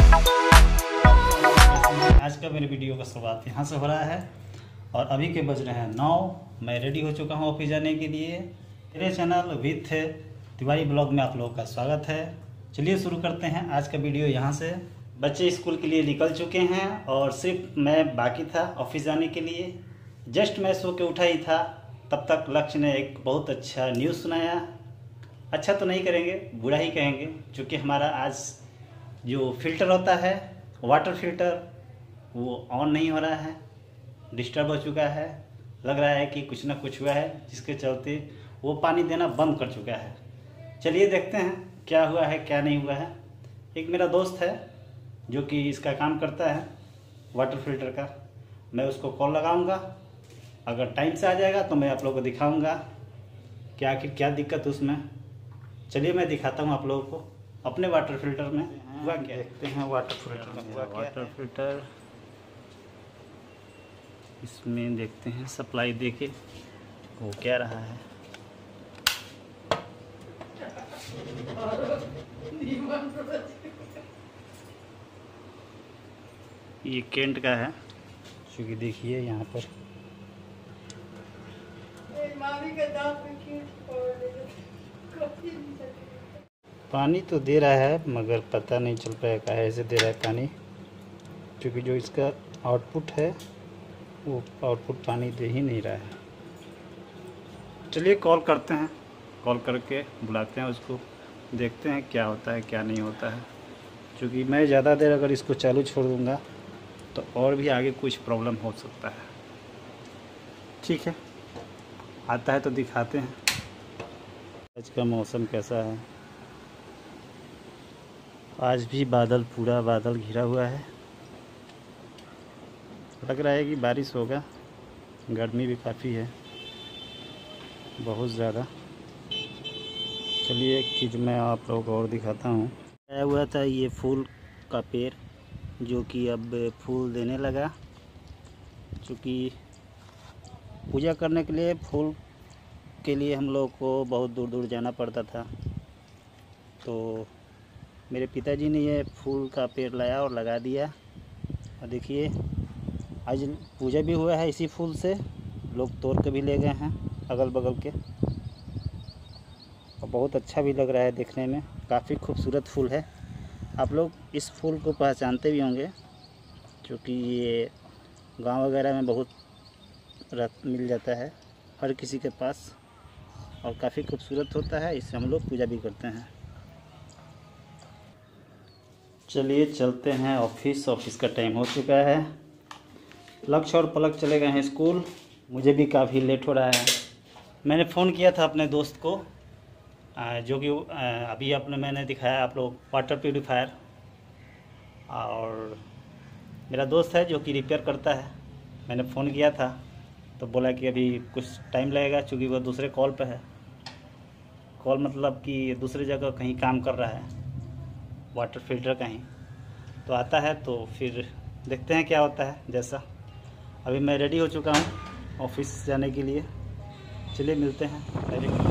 आज का मेरे वीडियो का शुरुआत यहाँ से हो रहा है और अभी के बज रहे हैं 9। मैं रेडी हो चुका हूँ ऑफिस जाने के लिए। मेरे चैनल विथ तिवारी ब्लॉग में आप लोगों का स्वागत है। चलिए शुरू करते हैं आज का वीडियो यहाँ से। बच्चे स्कूल के लिए निकल चुके हैं और सिर्फ मैं बाकी था ऑफिस जाने के लिए। जस्ट मैं सो के उठा ही था, तब तक लक्ष्य ने एक बहुत अच्छा न्यूज़ सुनाया। अच्छा तो नहीं करेंगे, बुरा ही कहेंगे, क्योंकि हमारा आज जो फ़िल्टर होता है वाटर फिल्टर वो ऑन नहीं हो रहा है, डिस्टर्ब हो चुका है। लग रहा है कि कुछ ना कुछ हुआ है जिसके चलते वो पानी देना बंद कर चुका है। चलिए देखते हैं क्या हुआ है क्या नहीं हुआ है। एक मेरा दोस्त है जो कि इसका काम करता है वाटर फिल्टर का, मैं उसको कॉल लगाऊंगा। अगर टाइम से आ जाएगा तो मैं आप लोगों को दिखाऊंगा क्या दिक्कत उसमें। चलिए मैं दिखाता हूँ आप लोगों को अपने वाटर फिल्टर में हुआ क्या। देखते हैं वाटर फिल्टर में हुआ क्या। वाटर फिल्टर इसमें देखते हैं, सप्लाई देके वो क्या रहा है। ये केंट का है, क्योंकि देखिए यहाँ पर पानी तो दे रहा है मगर पता नहीं चल पाया काहे से दे रहा है पानी, क्योंकि जो इसका आउटपुट है वो आउटपुट पानी दे ही नहीं रहा है। चलिए कॉल करते हैं, कॉल करके बुलाते हैं उसको, देखते हैं क्या होता है क्या नहीं होता है। क्योंकि मैं ज़्यादा देर अगर इसको चालू छोड़ दूँगा तो और भी आगे कुछ प्रॉब्लम हो सकता है। ठीक है, आता है तो दिखाते हैं। आज का मौसम कैसा है। आज भी पूरा बादल घिरा हुआ है। लग रहा है कि बारिश होगा। गर्मी भी काफ़ी है, बहुत ज़्यादा। चलिए एक चीज़ मैं आप लोगों को और दिखाता हूँ। आया हुआ था ये फूल का पेड़, जो कि अब फूल देने लगा। क्योंकि पूजा करने के लिए फूल के लिए हम लोग को बहुत दूर दूर जाना पड़ता था, तो मेरे पिताजी ने ये फूल का पेड़ लाया और लगा दिया। और देखिए आज पूजा भी हुआ है इसी फूल से, लोग तोड़ के भी ले गए हैं अगल बगल के। और बहुत अच्छा भी लग रहा है देखने में, काफ़ी खूबसूरत फूल है। आप लोग इस फूल को पहचानते भी होंगे, क्योंकि ये गांव वगैरह में बहुत मिल जाता है हर किसी के पास, और काफ़ी खूबसूरत होता है। इससे हम लोग पूजा भी करते हैं। चलिए चलते हैं ऑफिस का टाइम हो चुका है। लक्ष्य और पलक चले गए हैं स्कूल, मुझे भी काफ़ी लेट हो रहा है। मैंने फ़ोन किया था अपने दोस्त को, जो कि अभी मैंने दिखाया आप लोग वाटर प्यूरीफायर। और मेरा दोस्त है जो कि रिपेयर करता है, मैंने फ़ोन किया था तो बोला कि अभी कुछ टाइम लगेगा, क्योंकि वह दूसरे कॉल पे है। कॉल मतलब कि दूसरी जगह कहीं काम कर रहा है वाटर फिल्टर का ही। तो आता है तो फिर देखते हैं क्या होता है जैसा। अभी मैं रेडी हो चुका हूँ ऑफिस जाने के लिए। चलिए मिलते हैं।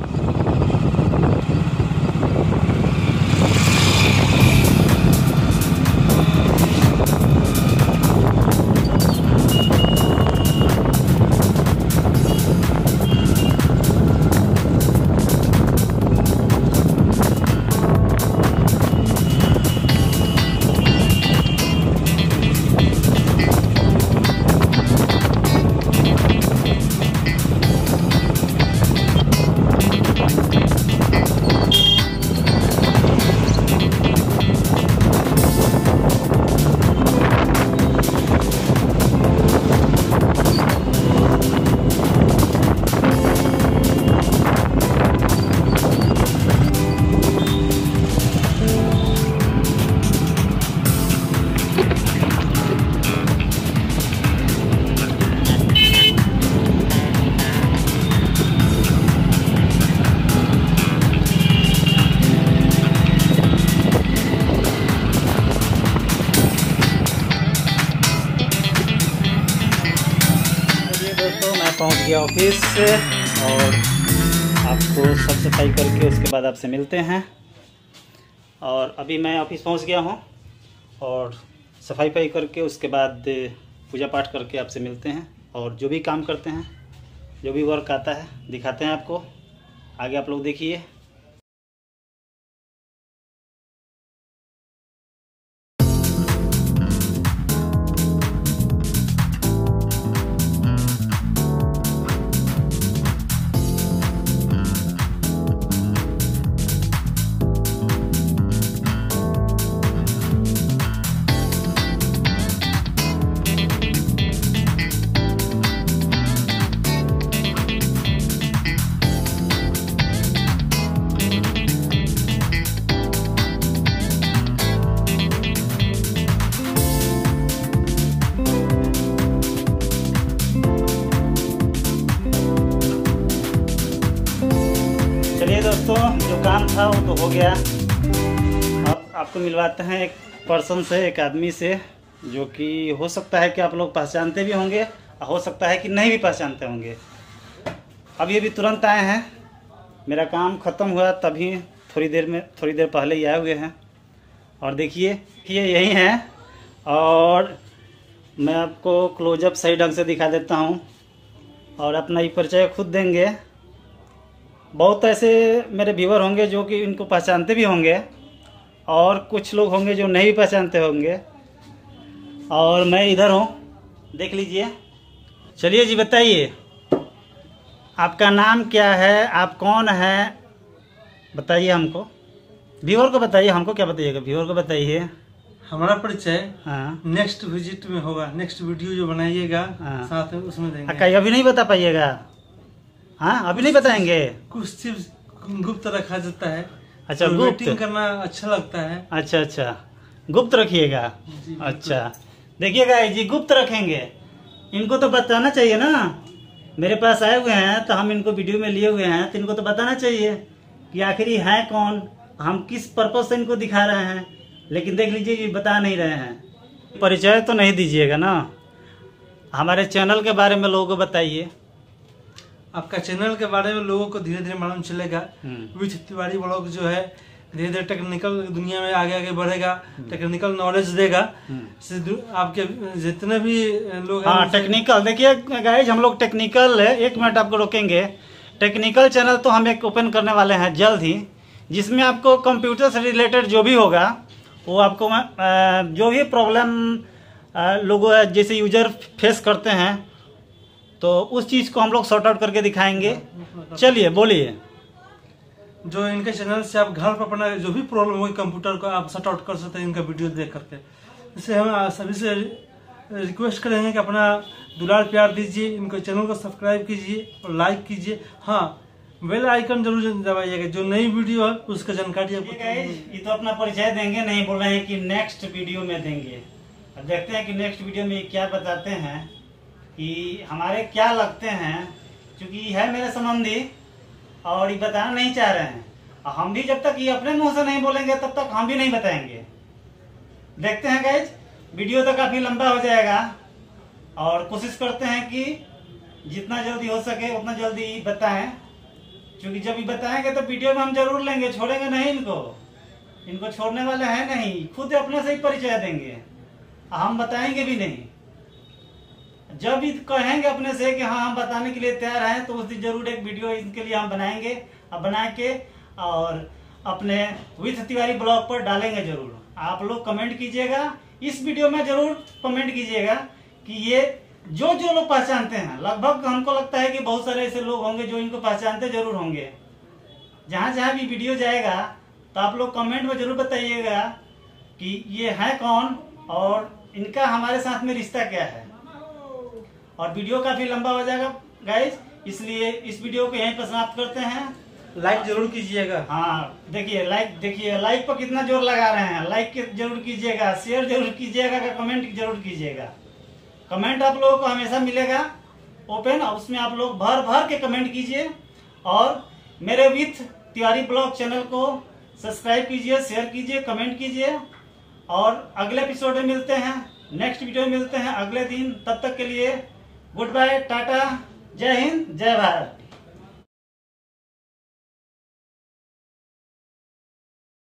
पहुंच गया ऑफिस से और आपको साफ सफाई करके उसके बाद आपसे मिलते हैं। और अभी मैं ऑफिस पहुंच गया हूं और सफाई वफाई करके उसके बाद पूजा पाठ करके आपसे मिलते हैं और जो भी काम करते हैं, जो भी वर्क आता है दिखाते हैं आपको। आगे आप लोग देखिए। चलिए दोस्तों, जो काम था वो तो हो गया। अब आपको मिलवाते हैं एक पर्सन से, एक आदमी से, जो कि हो सकता है कि आप लोग पहचानते भी होंगे, हो सकता है कि नहीं भी पहचानते होंगे। अब ये भी तुरंत आए हैं, मेरा काम ख़त्म हुआ तभी थोड़ी देर पहले ही आए हुए हैं। और देखिए यही हैं, और मैं आपको क्लोजअप सही ढंग से दिखा देता हूँ और अपना ही परिचय खुद देंगे। बहुत ऐसे मेरे व्यूअर होंगे जो कि इनको पहचानते भी होंगे और कुछ लोग होंगे जो नहीं भी पहचानते होंगे, और मैं इधर हूँ, देख लीजिए। चलिए जी, बताइए आपका नाम क्या है, आप कौन हैं, बताइए हमको। व्यूअर को बताइए, हमको क्या बताइएगा, व्यूअर को बताइए। हमारा परिचय हाँ, नेक्स्ट विजिट में होगा, नेक्स्ट वीडियो जो बनाइएगा हाँ, साथ में उसमें देंगे। कहीं अभी नहीं बता पाइएगा? हाँ, अभी नहीं बताएंगे। कुछ चीज गुप्त रखा जाता है। अच्छा, तो गुप्त वेटिंग करना अच्छा लगता है। अच्छा, गुप्त रखिएगा। अच्छा, देखिएगा जी, गुप्त रखेंगे। इनको तो बताना चाहिए ना, मेरे पास आए हुए हैं तो हम इनको वीडियो में लिए हुए हैं, तो इनको तो बताना चाहिए कि आखिर ये है कौन, हम किस पर्पज से इनको दिखा रहे हैं। लेकिन देख लीजिए, ये बता नहीं रहे हैं। परिचय तो नहीं दीजिएगा ना, हमारे चैनल के बारे में लोगों को बताइए। आपका चैनल के बारे में लोगों को धीरे धीरे मालूम चलेगा। विथ तिवारी ब्लॉग जो है धीरे धीरे टेक्निकल दुनिया में आगे बढ़ेगा, टेक्निकल नॉलेज देगा। आपके जितने भी लोग, हाँ, टेक्निकल, देखिए गाइज, हम लोग टेक्निकल है। एक मिनट आपको रोकेंगे। टेक्निकल चैनल तो हम एक ओपन करने वाले हैं जल्द ही, जिसमें आपको कंप्यूटर से रिलेटेड जो भी होगा वो आपको जो भी प्रॉब्लम लोगों जैसे यूजर फेस करते हैं तो उस चीज़ को हम लोग सॉर्ट आउट करके दिखाएंगे। चलिए बोलिए। जो इनके चैनल से आप घर पर अपना जो भी प्रॉब्लम होगी कंप्यूटर को आप सॉर्ट आउट कर सकते हैं इनका वीडियो देख करके। इससे हम सभी से रिक्वेस्ट करेंगे कि अपना दुलार प्यार दीजिए, इनके चैनल को सब्सक्राइब कीजिए और लाइक कीजिए। हाँ, बेल आइकन जरूर दबाइएगा, जो नई वीडियो है उसका जानकारी आपको। ये तो अपना परिचय देंगे, नहीं बोल रहे हैं कि नेक्स्ट वीडियो में देंगे। अब देखते हैं कि नेक्स्ट वीडियो में क्या बताते हैं, कि हमारे क्या लगते हैं, क्योंकि है मेरे संबंधी और ये बताना नहीं चाह रहे हैं। हम भी जब तक ये अपने मुंह से नहीं बोलेंगे तब तक हम भी नहीं बताएंगे। देखते हैं गाइज, वीडियो तो काफी लंबा हो जाएगा और कोशिश करते हैं कि जितना जल्दी हो सके उतना जल्दी बताएं, क्योंकि जब ये बताएंगे तो वीडियो में हम जरूर लेंगे, छोड़ेंगे नहीं इनको छोड़ने वाले हैं नहीं, खुद अपने से ही परिचय देंगे, हम बताएंगे भी नहीं। जब भी कहेंगे अपने से कि हाँ हम बताने के लिए तैयार हैं, तो उस दिन जरूर एक वीडियो इनके लिए हम बनाएंगे, अब बना के और अपने विथ तिवारी ब्लॉग पर डालेंगे जरूर। आप लोग कमेंट कीजिएगा, इस वीडियो में जरूर कमेंट कीजिएगा कि ये जो लोग पहचानते हैं, लगभग हमको लगता है कि बहुत सारे ऐसे लोग होंगे जो इनको पहचानते जरूर होंगे। जहाँ जहाँ भी वीडियो जाएगा तो आप लोग कमेंट में जरूर बताइएगा कि ये है कौन और इनका हमारे साथ में रिश्ता क्या है। और वीडियो काफी लंबा हो जाएगा गाइज, इसलिए इस वीडियो को यहीं पर समाप्त करते हैं। लाइक जरूर कीजिएगा। हाँ, देखिए लाइक पर कितना जोर लगा रहे हैं, लाइक जरूर कीजिएगा, शेयर जरूर कीजिएगा, कमेंट जरूर कीजिएगा। कमेंट आप लोगों को हमेशा मिलेगा ओपन, और उसमें आप लोग भर के कमेंट कीजिए और मेरे विथ तिवारी ब्लॉग चैनल को सब्सक्राइब कीजिए, शेयर कीजिए, कमेंट कीजिए। और अगले एपिसोड में मिलते हैं, नेक्स्ट वीडियो में मिलते हैं अगले दिन। तब तक के लिए गुड बाय, टाटा, जय हिंद, जय भारत।